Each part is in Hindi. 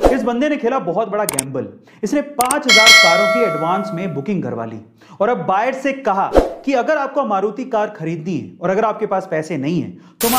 इस बंदे ने खेला बहुत बड़ा गैम्बल। इसने 5000 कारों की एडवांस में बुकिंग करवा ली और अब बायर से कहा कि अगर आपको मारुति कार खरीदनी है और अगर आपके पास पैसे नहीं है तो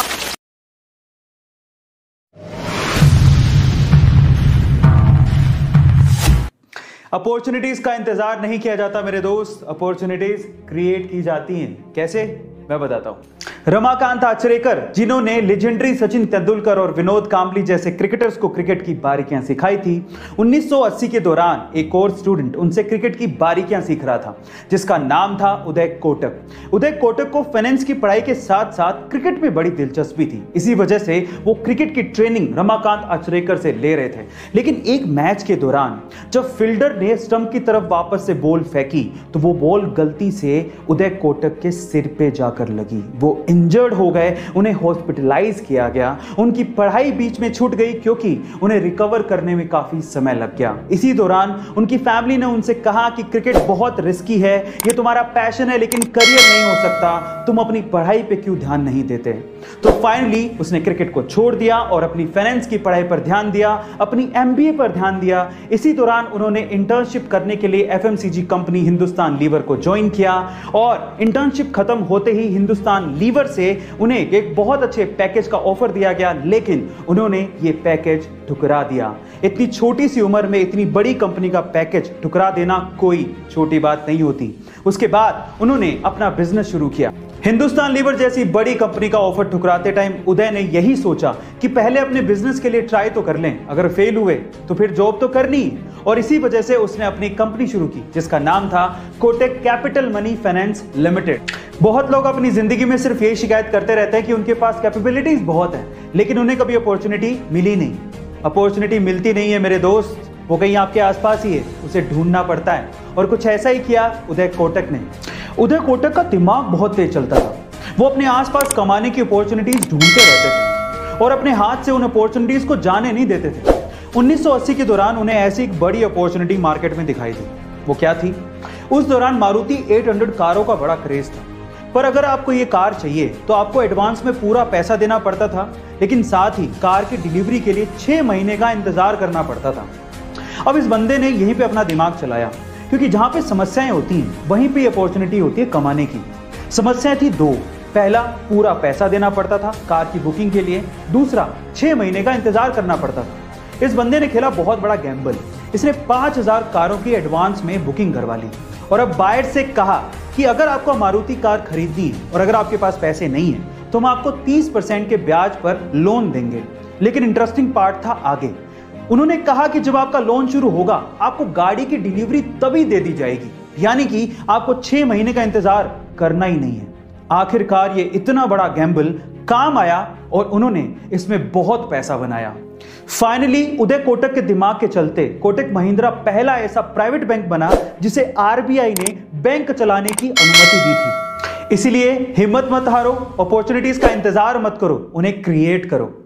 अपॉर्चुनिटीज का इंतजार नहीं किया जाता मेरे दोस्त, अपॉर्चुनिटीज क्रिएट की जाती हैं। कैसे, मैं बताता हूं। रमाकांत आचरेकर, जिन्होंने लेजेंडरी सचिन तेंदुलकर और विनोद कांबली जैसे क्रिकेटर्स को क्रिकेट की बारीकियां सिखाई थी, 1980 के दौरान एक और स्टूडेंट उनसे क्रिकेट की बारीकियां सीख रहा था जिसका नाम था उदय कोटक। उदय कोटक को फाइनेंस की पढ़ाई के साथ साथ क्रिकेट में बड़ी दिलचस्पी थी। इसी वजह से वो क्रिकेट की ट्रेनिंग रमाकांत आचरेकर से ले रहे थे। लेकिन एक मैच के दौरान जब फील्डर ने स्टंप की तरफ वापस से बॉल फेंकी तो वो बॉल गलती से उदय कोटक के सिर पे जाकर लगी। वो इंजर्ड हो गए, उन्हें हॉस्पिटलाइज किया गया। उनकी पढ़ाई बीच में छूट गई क्योंकि उन्हें रिकवर करने में काफी समय लग गया। इसी दौरान उनकी फैमिली ने उनसे कहा कि क्रिकेट बहुत रिस्की है, ये तुम्हारा पैशन है लेकिन करियर नहीं हो सकता, तुम अपनी पढ़ाई पे क्यों ध्यान नहीं देते। तो फाइनली उसने क्रिकेट को छोड़ दिया और अपनी फाइनेंस की पढ़ाई पर ध्यान दिया, अपनी एमबीए पर ध्यान दिया। इसी दौरान उन्होंने इंटर्नशिप करने के लिए एफएमसीजी कंपनी हिंदुस्तान लीवर को ज्वाइन किया और इंटर्नशिप खत्म होते ही हिंदुस्तान लीवर से उन्हें एक बहुत अच्छे पैकेज का ऑफर दिया गया, लेकिन उन्होंने ये पैकेज ठुकरा दिया। इतनी छोटी सी उम्र में इतनी बड़ी कंपनी का पैकेज ठुकरा देना कोई छोटी बात नहीं होती। उसके बाद उन्होंने अपना बिजनेस शुरू किया। हिंदुस्तान लीवर जैसी बड़ी कंपनी का ऑफर ठुकराते टाइम उदय ने यही सोचा कि पहले अपने बिजनेस के लिए ट्राई तो कर लें, अगर फेल हुए तो फिर जॉब तो करनी ही। और इसी वजह से उसने अपनी कंपनी शुरू की जिसका नाम था Kotak capital money finance limited. बहुत लोग अपनी जिंदगी में सिर्फ ये शिकायत करते रहते हैं कि उनके पास कैपेबिलिटीज बहुत है लेकिन उन्हें कभी अपॉर्चुनिटी मिली नहीं। अपॉर्चुनिटी मिलती नहीं है मेरे दोस्त, वो कहीं आपके आसपास ही है, उसे ढूंढना पड़ता है। और कुछ ऐसा ही किया उदय कोटक ने। उदय कोटक का दिमाग बहुत तेज चलता था। वो अपने आसपास कमाने की अपॉर्चुनिटीज ढूंढते रहते थे और अपने हाथ से उन अपॉर्चुनिटीज को जाने नहीं देते थे। 1980 के दौरान उन्हें ऐसी एक बड़ी अपॉर्चुनिटी मार्केट में दिखाई दी। वो क्या थी? उस दौरान मारुति 800 कारों का बड़ा क्रेज था, पर अगर आपको ये कार चाहिए तो आपको एडवांस में पूरा पैसा देना पड़ता था, लेकिन साथ ही कार की डिलीवरी के लिए 6 महीने का इंतजार करना पड़ता था। अब इस बंदे ने यहीं पे अपना दिमाग चलाया क्योंकि जहां पे समस्याएं होती हैं वहीं पे अपॉर्चुनिटी होती है कमाने की। समस्याएं थी दो। पहला, पूरा पैसा देना पड़ता था कार की बुकिंग के लिए। दूसरा, 6 महीने का इंतजार करना पड़ता था। इस बंदे ने खेला बहुत बड़ा गैम्बल। इसने 5000 कारों की एडवांस में बुकिंग करवा ली और अब बायर से कहा कि अगर आपको मारुति कार खरीदनी है और अगर आपके पास पैसे नहीं है तो हम आपको 30% के ब्याज पर लोन देंगे। लेकिन इंटरेस्टिंग पार्ट था आगे। उन्होंने कहा कि जब आपका लोन शुरू होगा आपको गाड़ी की डिलीवरी तभी दे दी जाएगी, यानी कि आपको 6 महीने का इंतजार करना ही नहीं है। आखिरकार ये इतना बड़ा गैम्बल काम आया और उन्होंने इसमें बहुत पैसा बनाया। फाइनली उदय कोटक के दिमाग के चलते कोटक महिंद्रा पहला ऐसा प्राइवेट बैंक बना जिसे आरबीआई ने बैंक चलाने की अनुमति दी थी। इसीलिए हिम्मत मत हारो, अपॉर्चुनिटीज का इंतजार मत करो, उन्हें क्रिएट करो।